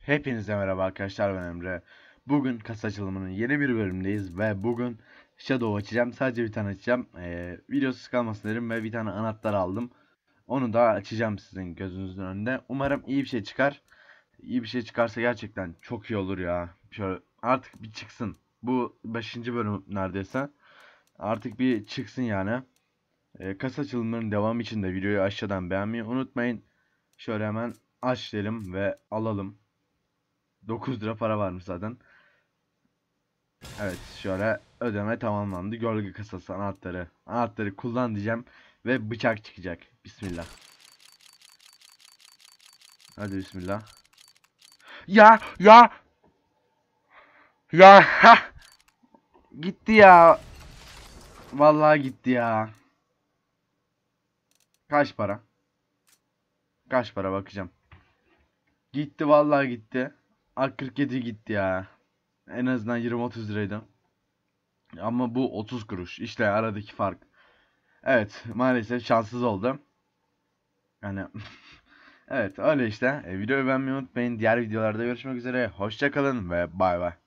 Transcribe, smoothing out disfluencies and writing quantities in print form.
Hepinize merhaba arkadaşlar, ben Emre. Bugün kasa açılımının yeni bir bölümündeyiz ve bugün Shadow açacağım. Sadece bir tane açacağım. Videosuz kalmasın dedim ve bir tane anahtar aldım. Onu da açacağım sizin gözünüzün önünde. Umarım iyi bir şey çıkar. İyi bir şey çıkarsa gerçekten çok iyi olur ya. Şöyle artık bir çıksın. Bu 5. bölüm neredeyse. Artık bir çıksın yani. Kasa açılımlarının devamı için de videoyu aşağıdan beğenmeyi unutmayın. Şöyle hemen aç diyelim ve alalım. 9 lira para varmış zaten. Evet, şöyle ödeme tamamlandı. Gölge kasası anahtarı. Anahtarı kullan diyeceğim ve bıçak çıkacak. Bismillah. Hadi bismillah. Ya ya ya ha. Gitti ya. Vallahi gitti ya. Kaç para? Kaç para bakacağım. Gitti vallahi gitti. A47 gitti ya. En azından 20-30 liraydı. Ama bu 30 kuruş. İşte aradaki fark. Evet, maalesef şanssız oldu. Yani evet öyle işte. Videoyu beğenmeyi unutmayın. Diğer videolarda görüşmek üzere. Hoşça kalın ve bay bay.